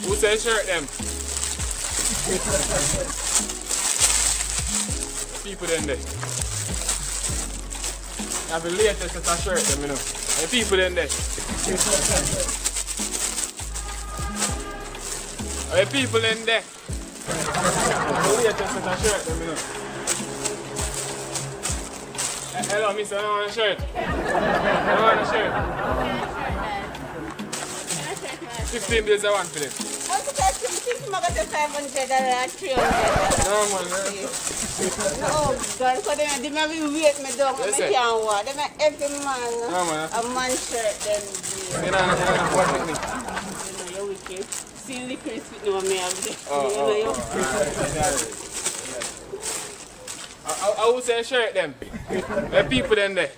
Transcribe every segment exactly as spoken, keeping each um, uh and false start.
Who say shirt them? People in there. You have the latest set of shirt them, you know. The people in there. The people in there. The latest set of shirt them, you know. Hello, mister, I don't want a shirt. I don't want a shirt. fifteen bills I want for them. What's the best thing? Think I'm going to five hundred or three hundred. No, man. Oh, God, because they may wait me down and I can't walk. They may every man no, man. a man shirt then. You know, you know what with me. You know, you're wicked. See liquor with no me have this. Oh, you know, you're oh, I, I would say shirt them. The people them there.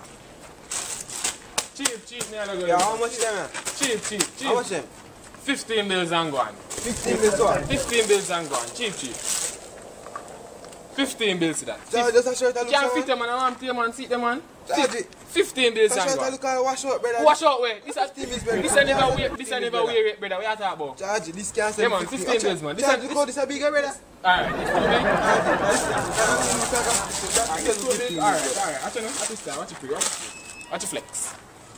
Cheap, cheap, me I don't go. Yeah, how much them? Cheap, cheap, cheap. How much them? Fifteen bills and go on. Fifteen bills what? Fifteen bills and go on. Cheap, cheap. Fifteen bills to that. So just a shirt I You look can't so fit them man, I want to man, see them man. Charge it. Fifteen bills That and shirt go I on. look at wash out, brother. Wash out way. This fifteen bills, brother. this I never wear this I never wear it, brother. What you talk about? Charge it. This can't Yeah man, fifteen bills man. This Charge is it. Look, this a bigger, brother. alright, it's too big. Alright, It's too big. Alright, alright. Watch it now. Watch it now. Watch it free. Watch it free. Watch it flex.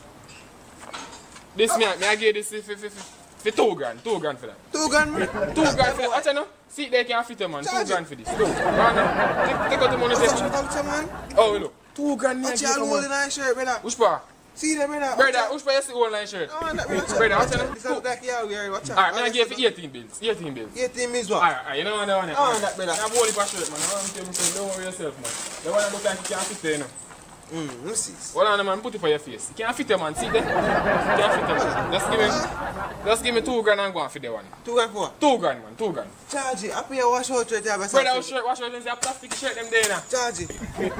This me, me I give this for, for, for, for two grand. Two grand for that. Two grand, man. Two grand for that. Watch it now. See they can fit them man. Two Charge grand for this. Go. Run now. Take, take out the money. What's Take. that culture, man? Oh, look. Two grand me I Watch give your them hole man. in that shirt, brother. Which part? See them, brother. Brother, which part you see online shirt? No, that brother. Brother, watch it now. This is like yeah, we are. Watch out. Alright, me I give you eighteen bills. eighteen bills. eighteen means what? Alright, alright. You know what I want? I want that, brother. I have a whole heap of shirt man. I want to tell you, don't worry yourself man. The one that look like you can't fit there, you know. Hmm, let's see. Hold on, man, put it for your face. You can't fit them, man. See there? You can't fit them, man. Just give me, just give me two grand and go and fit the one. Two grand for what? Two grand, man. Two grand. Charge it. I pay a wash out shirt. You have a Brother, wash shirt, wash shirt, and say a plastic shirt them there now. Charge it.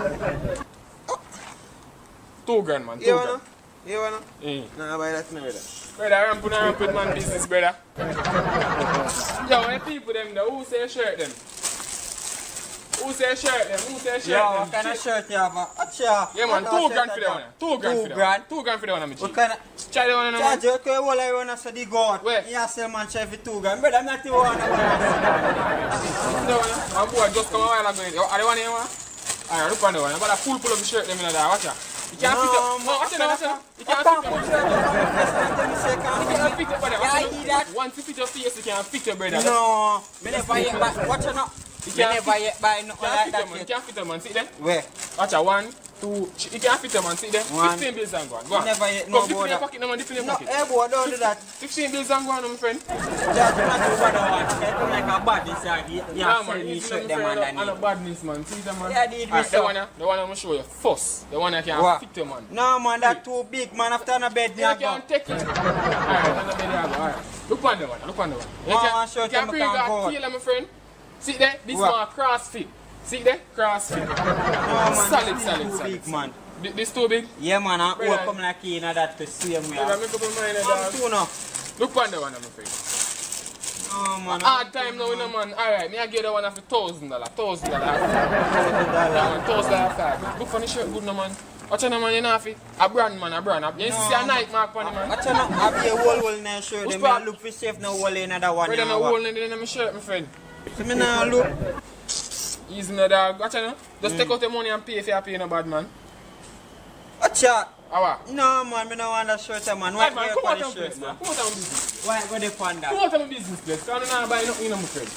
Two grand, man. Two You grand. wanna? You wanna? Eh. Nah, buy that, no, brother. Brother, ramp on ramp with man business, brother. Yo, when people them there, who say shirt them? Who say shirt them? Who say shirt Yo, them? what kind of shirt you have? What's your? Yeah, man. Two grand for the one. Two grand for the one. grand? Two grand for the one, I'm What kind of? Try the one, man. Charge you, okay, well, I want to say the goat. Where? You sell man shirt for two grand. Brother, I'm not the one. I want The one, my boy just come a while ago. Are the one here, man? Alright, look on the one. I'm about to pull pull up the shirt them in there. Watch out. You can't fit it. No, watch it now, watch it now. You can't fit it. You can't fit it, brother. Yeah, I hear that. Once you fit your face, you can't fit it, brother. No, me never yet buy. Watch it now. You Me can't never fit- yet buy You nothing can't like fit that it, man. You shit. can't fit it, man. See there? Where? Watch out. One, two, you can't fit it, man. See there? One. Fifteen bills and go on. Go on. Never yet Come, know dip in about your that. pocket, no man. Dip in your No, pocket. hey boy, don't do that. Fifteen bills and go on, my friend. Just not do what I want. They come like a bad inside. You Yeah, sell man. me It's shirt them them friend. I'm a underneath. badness, man. See them, man. Yeah, did me Alright, the so. one, uh, the one I'm gonna show you first. The one I can What? fit you, man. No man, that too big man. After on a bed, me You I go. can't take it. Alright, on the bed, you go. Alright. Look on the one. Look on the one. You Man, can, I'm sure you can them bring can that go. tailor, my friend. See there? This What? one CrossFit. See there? CrossFit. No man, Solid, this solid, too solid. big man. Th- This too big? Yeah man, I Brother. will come like in that to see him. Yeah, Yeah. make up your mind, I'm dog. too now. Look on the one, I'm afraid. Oh man. Hard time now, you know, man. Alright, me I get the one for thousand dollar. Thousand dollar. Yeah, man. Thousand dollar card. Look for the shirt, good, no, man. Watch out, no, man. You know, fi- a brand, man. A brand. You see a Nike mark on it, man. I tell you, I be a whole hole in that shirt. Which Them part? I look for safe no hole in another one. Where them now, a what? hole in the- in my shirt, my friend. So me now look. Easy, no, dog. Watch out, no. Just take out the money and pay if you pay no bad, man. Watch out. How? No man, me no want that shirt man. Right, What man. wear Come for out the of shirt business, man. man? Come out of business. Why go dey on Come that? out of business, place. Because I'm not buying nothing, you know, my friend.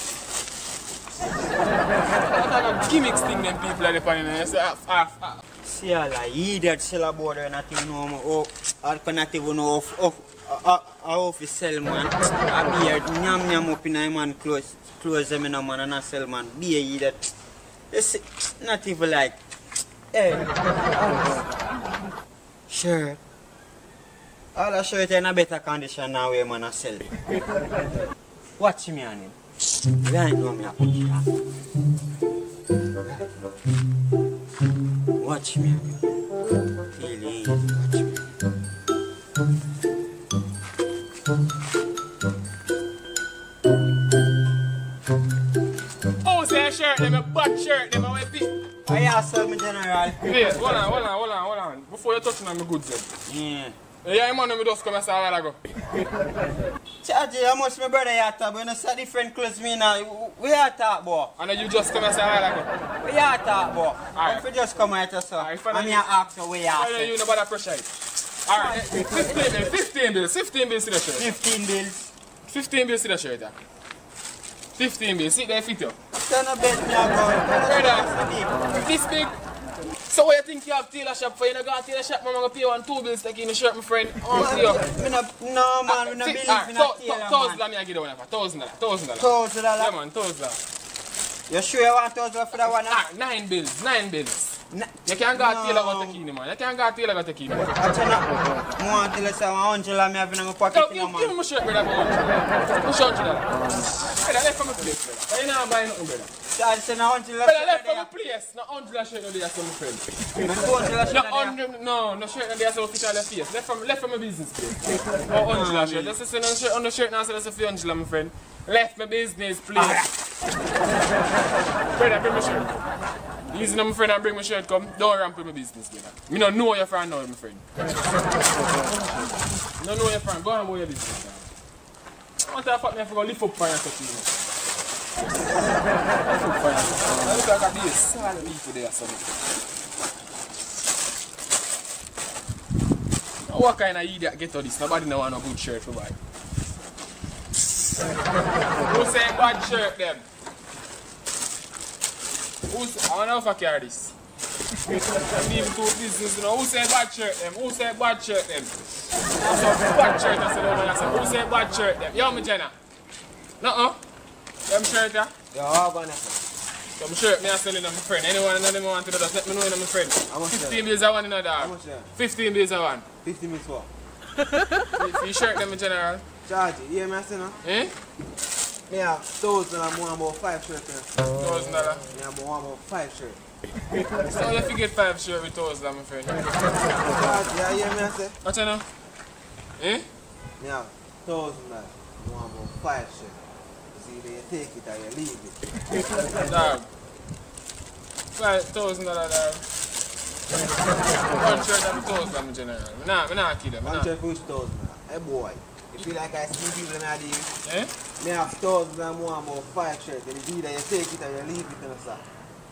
What a gimmicks thing them people are depending on. You say, ah, ah, ah. See all like idiot sell a board and not even know me. Oh, I cannot even know of of uh, how to sell man. I be here nyam nyam up in a man clothes clothes them in a man and I sell man. Be a idiot. You see, not even like. Hey. Shirt. All the shirt in a better condition now where man a sell. Watch me on him. You ain't know me a put it up. Watch me on him. Feel easy. Watch me. Oh, say a shirt, them a bad shirt, them a white pick. I ask me general. Wait, hold on, hold on, hold on, hold on. Before you touch on my goods, then. Yeah. Yeah, man, me just come and say a while ago. Chargy, how much my brother you talk, but you know, so different clothes me now. We are talk, boy. And then you just come and say, I like it. We are talk, boy. Alright. If you just come here to so, Alright, and me ask you where you I are. know you know about that pressure it. Alright, fifteen bills, fifteen bills, fifteen bills to the shirt. Fifteen bills. fifteen bills to the shirt, yeah. fifteen bills, see there fit you. Turn a bet me about. Brother, this big. So what you think you have tailor shop for? You know go to tailor shop, man, I'm gonna pay one two bills taking the shirt, my friend. Oh, see you. Me no, no man, we no believe in a tailor, Thousand man. dollars I give you one for, thousand dollars, thousand dollars. Thousand Yeah dollars. man, thousand dollars. You sure you want thousand for that one? huh? Ah, nine bills, nine bills. Na- You can't go to No. tailor go take in, man. You can't go to tailor go take in, man. I tell you, I want to say one hundred and me have in my pocket, So, you give, know, give me man. my shirt, brother, for one hundred. My shirt, brother. Brother, left from my place, brother. Why you not buying nothing, brother? So I say no hundred Brother, left from my and place. No hundred shirt no there, so my friend. two hundred No and hundred, no, no shirt no there, so official left face. Left from, left from my business place. No hundred shirt. That's the shirt on the shirt now, so that's a few hundred, my friend. Left my business place. Brother, bring my shirt. Easy, my friend, and bring my shirt. Come, don't ramp with my business, brother. Me don't know your friend now, my friend. Me don't know your friend. Go on about your business. Man. I want to fuck me if I go lift up fire and stuff, you know. Lift up fire and stuff. I look like I got these solid people there, so. What kind of idiot get to this? Nobody know want a good shirt to buy. Who say bad shirt them? Who's, I don't know if I carry this. I'm leaving to business, you know. Who say bad shirt them? Who say bad shirt them? That's a bad shirt I said over there. Who say bad shirt them? Yo, me Jenna. Nuh-uh. Them shirt there? Yo, how about that? Some shirt me I selling them my friend. Anyone and them want to do that, let me know in my friend. How much Fifteen bills a one in a dog. How much that? Fifteen bills a one. fifty minutes for? If you shirt them in general. Chargy, you hear me say no? Eh? Me have thousand and more about five shirts. Thousand dollar. Me have more about five shirts. So you get five shirt with thousand my friend. Chargy, you hear me say? What you know? Eh? Me have thousand and more about five shirts. See, you take it or you leave it. Dog. Five thousand dollar dog. One shirt and thousand in general. Me nah, me nah kill them. Me One nah. shirt for each thousand. Hey boy, you feel like I see people in the deal? Eh? Me have thousand and more about five shirts. And it's either you take it or you leave it in the sack.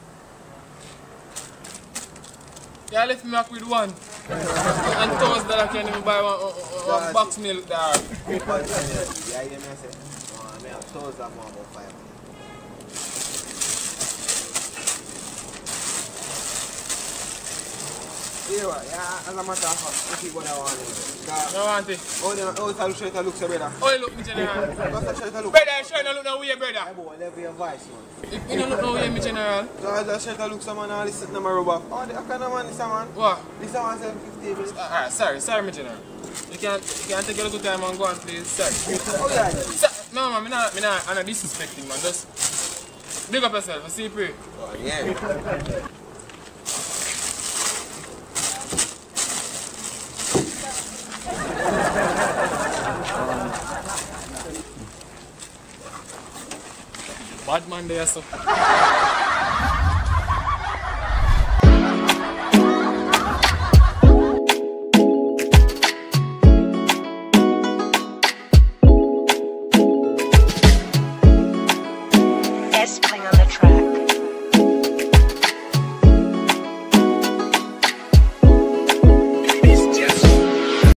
You left me back with one. And thousand dollar can't even buy one, one, one box milk dog. But you hear me say? Oh, me have thousand and more about five. Yeah, yeah, as a matter of fact, you keep what I want. No want it. How the shirt look so brother? How you look me general? What's the shirt look? Brother, shirt no look no way, Hey brother. boy, level your voice, man. If you don't look no way, me general. So as the shirt look so man, all this no rub off. Oh, the kind of man this a man? What? This a man seven fifty bills. Alright, sorry, sorry, me general. You can't, you can't take a little time and go on, please. Sorry. Oh yeah. So, no, man, me not, me not, I'm not disrespecting, man. Just big up yourself. I see you pray. Oh yeah. Bad man there, so.